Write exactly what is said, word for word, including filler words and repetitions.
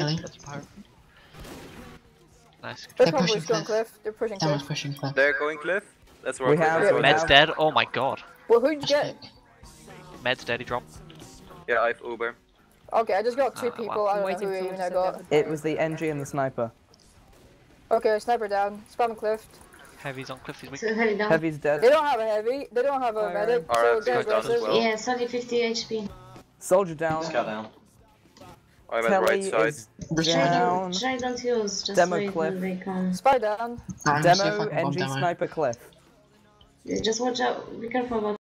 Billy. That's a pirate. Nice. They're They're probably pushing going cliff. cliff. They're pushing Someone's cliff. pushing cliff. They're going cliff. Let's work We with have- this. we Med's have- dead. Oh my god. Well, who'd you That's get? big. Med's dead. He dropped. Yeah, I've Uber. Okay, I just got two Ah, wow. people. I don't know Waiting who for even them I to got. set their- It was the N G and the sniper. Okay, sniper down. Spam cliff. Heavy's on cliff. He's weak. So heavy down. Heavy's They dead. don't have a heavy. They don't have a Alright. medic. Alright, So go get down as aggressive. well. Yeah, Sunny fifty H P. Soldier down. Scout down. I'm at right Telly side. is Restore Try them. down. don't, try don't use, just Demo wait cliff. when they come. Spy down. I'm gonna see if I Demo, can bomb N G demo. sniper cliff. Just watch out, be careful about